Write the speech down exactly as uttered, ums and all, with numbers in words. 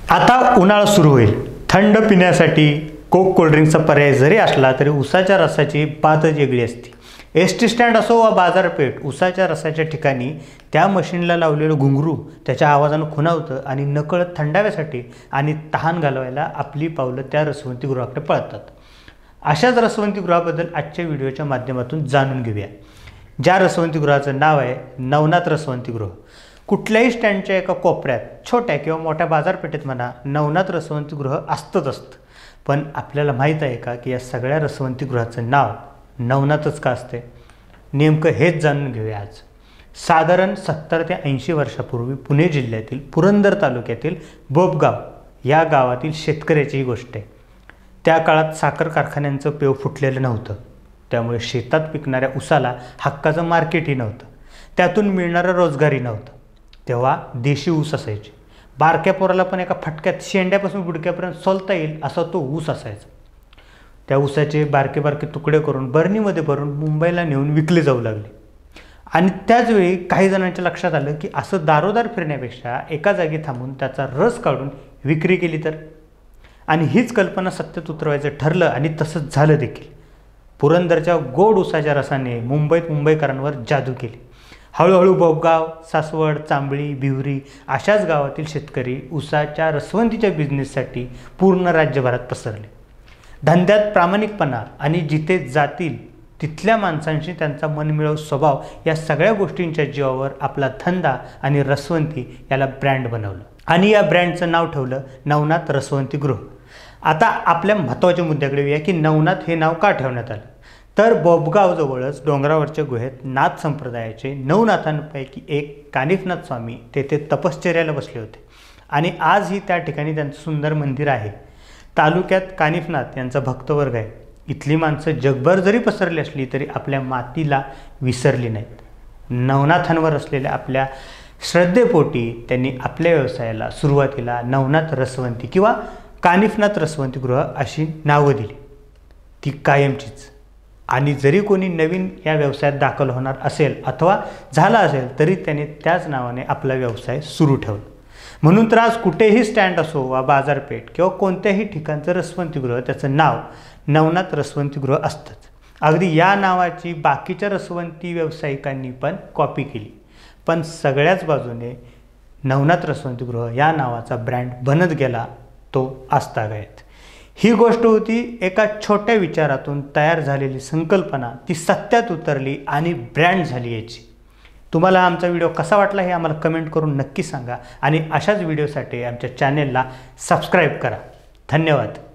आता उन्हाळा सुरू होईल. थंड पिण्यासाठी कोक कोल्ड्रिंकचा पर्याय जरी असला तरी उसाच्या रसाची बातच वेगळी असते. एस टी स्टँड असो वा बाजारपेठ, उसाच्या रसाच्या ठिकाणी त्या मशीनला लावलेलं घुंगरू त्याच्या आवाजानं खुणावतं आणि नकळत थंडाव्यासाठी आणि तहान घालवायला आपली पावलं त्या रसवंतीगृहाकडे पळतात. अशाच रसवंतीगृहाबद्दल आजच्या व्हिडिओच्या माध्यमातून जाणून घेऊया, ज्या रसवंतीगृहाचं नाव आहे नवनाथ रसवंतीगृह. कुठल्याही स्टँडच्या एका कोपऱ्यात, छोट्या किंवा मोठ्या बाजारपेठेत म्हणा, नवनाथ रसवंतीगृह असतंच असतं. पण आपल्याला माहीत आहे का की या सगळ्या रसवंतीगृहाचं नाव नवनाथच का असते? नेमकं हेच जाणून घेऊया आज. साधारण सत्तर ते ऐंशी वर्षापूर्वी पुणे जिल्ह्यातील पुरंदर तालुक्यातील बोबगाव या गावातील शेतकऱ्याची ही गोष्ट आहे. त्या काळात साखर कारखान्यांचं पेव फुटलेलं नव्हतं, त्यामुळे शेतात पिकणाऱ्या उसाला हक्काचं मार्केटही नव्हतं, त्यातून मिळणारा रोजगारही नव्हता. तेव्हा देशी ऊस असायचे. बारक्या पोराला पण एका फटक्यात शेंड्यापासून बुडक्यापर्यंत सोलता येईल असा तो ऊस असायचा. त्या ऊसाचे बारके बारके तुकडे करून बरणीमध्ये भरून मुंबईला नेऊन विकले जाऊ लागले. आणि त्याचवेळी काही जणांच्या लक्षात आलं की असं दारोदार फिरण्यापेक्षा एका जागी थांबून त्याचा रस काढून विक्री केली तर. आणि हीच कल्पना सत्यात उतरवायचं ठरलं आणि तसंच झालं देखील. पुरंदरच्या गोड उसाच्या रसाने मुंबईत मुंबईकरांवर जादू केली. हळूहळू बोबगाव, सासवड, चांबळी, भिवरी अशाच गावातील शेतकरी उसाच्या रसवंतीच्या बिझनेससाठी पूर्ण राज्यभरात पसरले. धंद्यात प्रामाणिकपणा आणि जिथे जातील तिथल्या माणसांशी त्यांचा मनमिळावू स्वभाव या सगळ्या गोष्टींच्या जीवावर आपला धंदा आणि रसवंती याला ब्रँड बनवलं आणि या ब्रँडचं नाव ठेवलं नवनाथ रसवंतीगृह. आता आपल्या महत्त्वाच्या मुद्द्याकडे येऊया की नवनाथ हे नाव का ठेवण्यात आलं. तर बोबगावजवळच डोंगरावरच्या गुहेत नाथ संप्रदायाचे नऊ नाथांपैकी एक कानिफनाथ स्वामी तेथे तपश्चर्याला बसले होते आणि आजही त्या ठिकाणी त्यांचं सुंदर मंदिर आहे. तालुक्यात कानिफनाथ यांचा भक्तवर्ग आहे. इथली माणसं जगभर जरी पसरली असली तरी आपल्या मातीला विसरली नाहीत. नवनाथांवर असलेल्या आपल्या श्रद्धेपोटी त्यांनी आपल्या व्यवसायाला सुरुवातीला नवनाथ रसवंती किंवा कानिफनाथ रसवंतीगृह अशी नावं दिली. ती कायमचीच. आणि जरी कोणी नवीन या व्यवसायात दाखल होणार असेल अथवा झाला असेल तरी त्याने त्याच नावाने आपला व्यवसाय सुरू ठेवला. म्हणून तर आज कुठेही स्टँड असो वा बाजारपेठ किंवा कोणत्याही ठिकाणचं रसवंतीगृह त्याचं नाव नवनाथ रसवंतीगृह असतंच. अगदी या नावाची बाकीच्या रसवंती व्यावसायिकांनी पण कॉपी केली, पण सगळ्याच बाजूने नवनाथ रसवंतीगृह या नावाचा ब्रँड बनत गेला तो आजतागायत. ही गोष्ट होती एका छोट्या विचारातून तयार झालेली संकल्पना, ती सत्यात उतरली आणि ब्रँड झाली याची. तुम्हाला आमचा व्हिडिओ कसा वाटला हे आम्हाला कमेंट करून नक्की सांगा आणि अशाच व्हिडिओसाठी आमच्या चॅनेलला सबस्क्राईब करा. धन्यवाद.